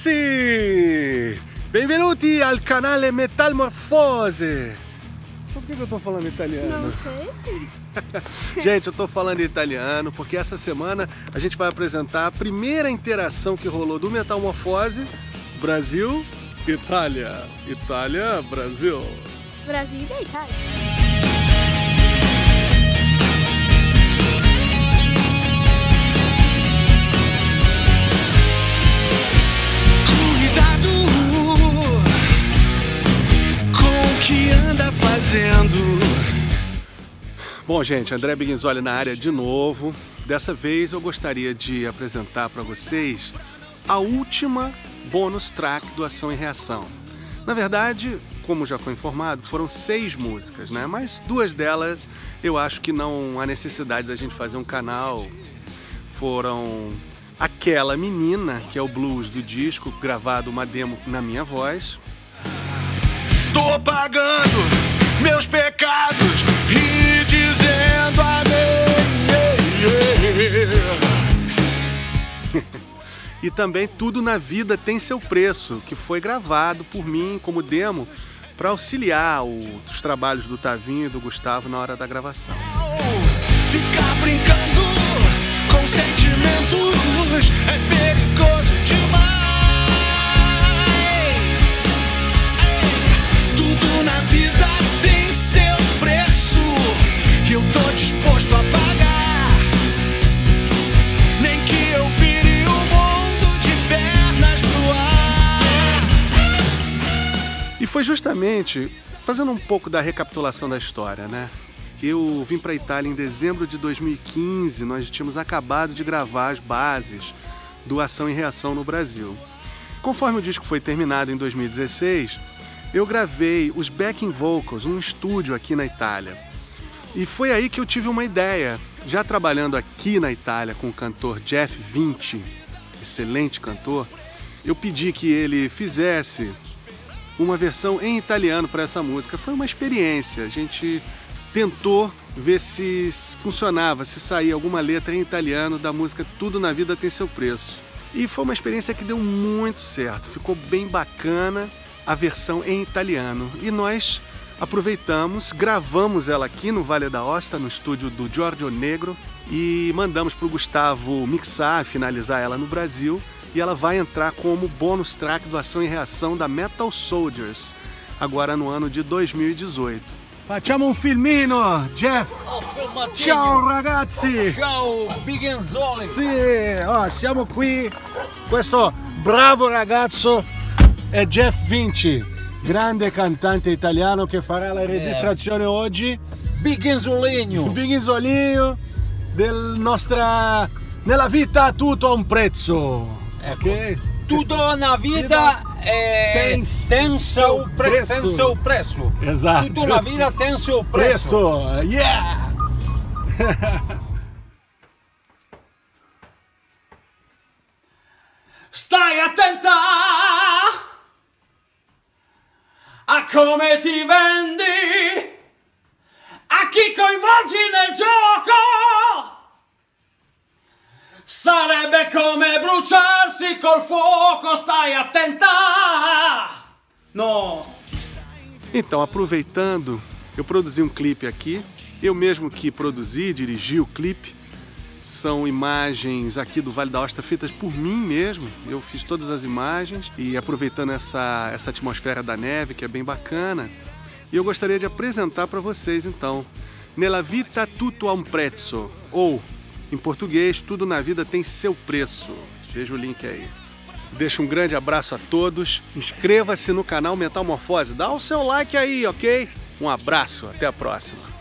ragazzi! Benvenuti al canale Metalmorfose! Por que eu tô falando italiano? Não sei. Gente, eu tô falando italiano porque essa semana a gente vai apresentar a primeira interação que rolou do Metalmorfose Brasil, Itália. Itália, Brasil. Brasil e Itália. Bom, gente, André Biguinzoli na área de novo. Dessa vez eu gostaria de apresentar para vocês a última bônus track do Ação e Reação. Na verdade, como já foi informado, foram 6 músicas, né? Mas 2 delas eu acho que não há necessidade da gente fazer um canal. Foram Aquela Menina, que é o blues do disco, gravado uma demo na minha voz. Tô pagando meus pecados e dizendo amém. E também Tudo na Vida Tem Seu Preço, que foi gravado por mim como demo para auxiliar os trabalhos do Tavinho e do Gustavo na hora da gravação. Ficar brincando com sentimentos é perigoso demais. Tudo na vida tem seu preço que eu tô disposto a pagar. Nem que eu vire o mundo de pernas pro ar. E foi justamente, fazendo um pouco da recapitulação da história, né? Eu vim para a Itália em dezembro de 2015, nós tínhamos acabado de gravar as bases do Ação e Reação no Brasil. Conforme o disco foi terminado em 2016, eu gravei os backing vocals num estúdio aqui na Itália. E foi aí que eu tive uma ideia. Já trabalhando aqui na Itália com o cantor Jeff Vinci, excelente cantor, eu pedi que ele fizesse uma versão em italiano para essa música. Foi uma experiência, a gente tentou ver se funcionava, se saía alguma letra em italiano da música Tudo na Vida Tem Seu Preço. E foi uma experiência que deu muito certo, ficou bem bacana a versão em italiano. E nós aproveitamos, gravamos ela aqui no Vale da Osta, no estúdio do Giorgio Negro, e mandamos para o Gustavo mixar, finalizar ela no Brasil, e ela vai entrar como bônus track do Ação e Reação da Metal Soldiers, agora no ano de 2018. Facciamo un filmino, Jeff! Ciao ragazzi! Ciao Biguinzoli! Sì, siamo qui, questo bravo ragazzo è Jeff Vinci, grande cantante italiano che farà la registrazione oggi. Biguinzolinho! Biguinzolinho nella vita tutto ha un prezzo, ecco. Ok? Tutto na vida tem seu preço. Exato. Tudo na vida tem seu preço. Yeah! Stai attenta a come ti vendi, a chi coinvolgi nel gioco. Sarebbe come bruciarsi col fuoco, stai attenta! No! Então, aproveitando, eu produzi um clipe aqui, eu mesmo que produzi, dirigi o clipe. São imagens aqui do Vale da Osta feitas por mim mesmo, eu fiz todas as imagens e aproveitando essa atmosfera da neve, que é bem bacana. E eu gostaria de apresentar para vocês então, Nella vita tutto ha un prezzo, ou em português, tudo na vida tem seu preço. Veja o link aí. Deixo um grande abraço a todos. Inscreva-se no canal Metalmorfose. Dá o seu like aí, ok? Um abraço, até a próxima.